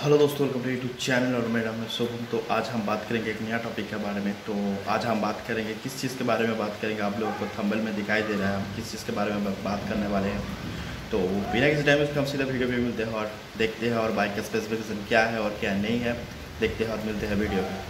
Hello दोस्तों, welcome to YouTube channel और मेरा नाम है शुभम। तो आज हम बात करेंगे एक नया टॉपिक के बारे में। तो आज हम बात करेंगे किस चीज़ के बारे में बात करेंगे। आप लोगों को थंबनेल में दिखाई दे रहा है हम किस चीज़ के बारे में बात करने वाले हैं। तो बिना किसी टाइम वेस्ट हम सीधा वीडियो पे मिलते हैं और देखते हैं और बाइक का स्पेसिफिकेशन क्या है और क्या नहीं है, देखते हैं और मिलते हैं वीडियो में।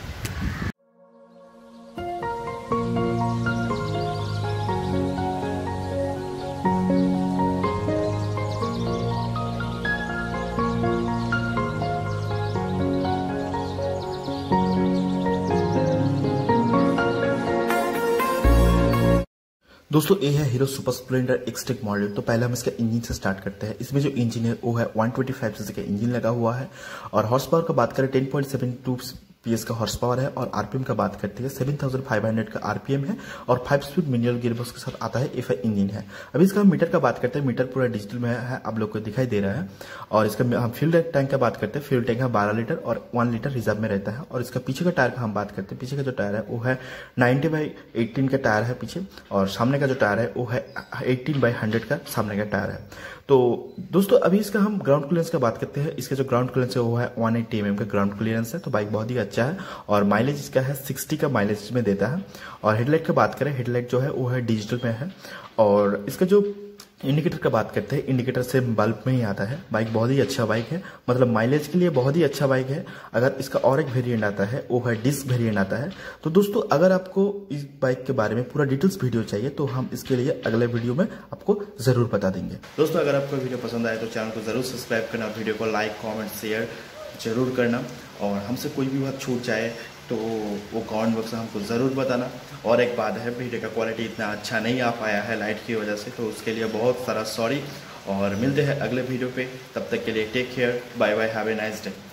दोस्तों ये है Hero Super Splendor Xtec model. तो पहले हम इसके इंजन से स्टार्ट करते हैं। इसमें जो इंजन है वो है 125 सीसी का इंजन लगा हुआ है और हॉर्स पावर का बात करें 10.72 PS का हॉर्स पावर है और आरपीएम का बात करते हैं 7500 का आरपीएम है और 5 स्पीड मैनुअल गियरबॉक्स के साथ आता है। एफआई इंजन है। अभी इसका मीटर का बात करते हैं। मीटर पूरा डिजिटल में है, आप लोग को दिखाई दे रहा है। और इसका हम फ्यूल टैंक का बात करते हैं। फ्यूल टैंक है 12 लीटर और 1 लीटर रिजर्व में रहता है। और इसका पीछे का टायर का हम बात करते हैं। पीछे का जो टायर है वो है 90/18 का टायर है पीछे, और सामने का जो टायर है वो है 18/100 का सामने का टायर है। तो दोस्तों अभी इसका हम ग्राउंड क्लियरेंस का बात करते हैं। इसका जो ग्राउंड क्लियरेंस है वो है 180 mm का ग्राउंड क्लियरेंस है। तो बाइक बहुत ही अच्छा है और माइलेज इसका है 60 का माइलेज में देता है। और हेडलाइट का बात करें, हेडलाइट जो है वो है डिजिटल में है। और इसका जो इंडिकेटर का बात करते हैं, इंडिकेटर से बल्ब में ही आता है। बाइक बहुत ही अच्छा बाइक है, मतलब माइलेज के लिए बहुत ही अच्छा बाइक है। अगर इसका और एक वेरिएंट आता है वो है डिस्क वेरिएंट आता है। तो दोस्तों अगर आपको इस बाइक के बारे में पूरा डिटेल्स वीडियो चाहिए तो हम इसके लिए अगले वीडियो में आपको जरूर बता देंगे। दोस्तों अगर आपको वीडियो पसंद आए तो चैनल को जरूर सब्सक्राइब करना, वीडियो को लाइक कॉमेंट शेयर जरूर करना। और हमसे कोई भी बात छूट जाए तो वो कमेंट बॉक्स में हमको ज़रूर बताना। और एक बात है, वीडियो का क्वालिटी इतना अच्छा नहीं आ पाया है लाइट की वजह से, तो उसके लिए बहुत सारा सॉरी। और मिलते हैं अगले वीडियो पे, तब तक के लिए take care, bye bye, have a nice day.